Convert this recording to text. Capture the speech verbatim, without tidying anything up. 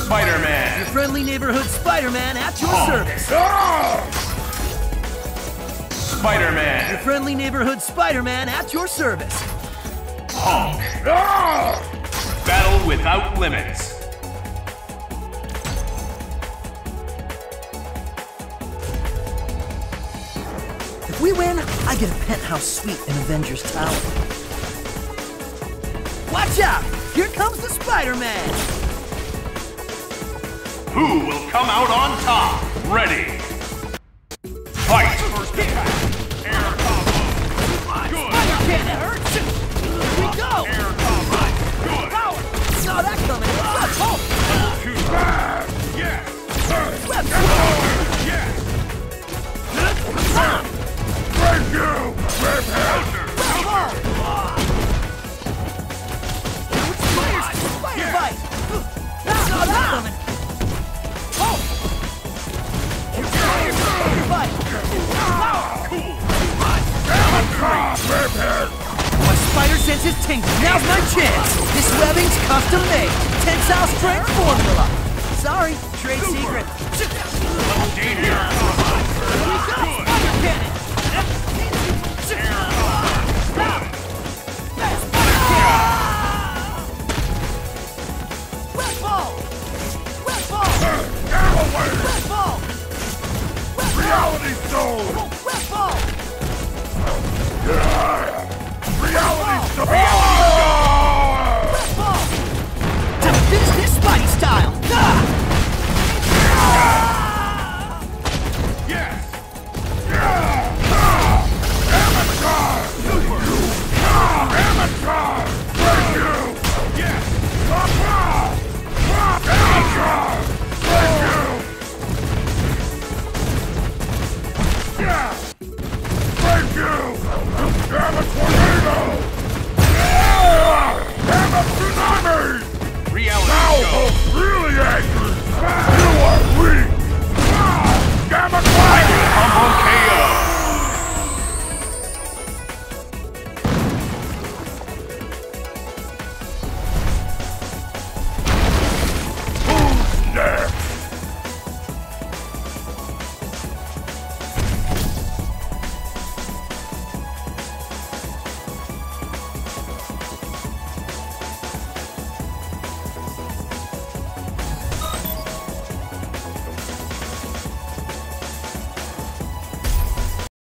Spiderman. Your friendly neighborhood Spiderman at your Oh. service. Spiderman. Your friendly neighborhood Spiderman at your service. Honk. Battle without limits. If we win, I get a penthouse suite in Avengers Tower. Watch out! Here comes the Spider-Man! Who will come out on top? Ready. Fight! First attack. Air combo. Good. Spider can't hurt! Here we go! Air combo. Good. Power! Saw that coming! Let's hope! Two. Yes. Let's Yes. Thank you! Prepare! Spider bite! Saw that coming! Oh! Spider bite! Prepare! My spider sense is tingling. Now's my chance! This webbing's custom made. Tensile strength formula. Sorry, trade secret. Danger.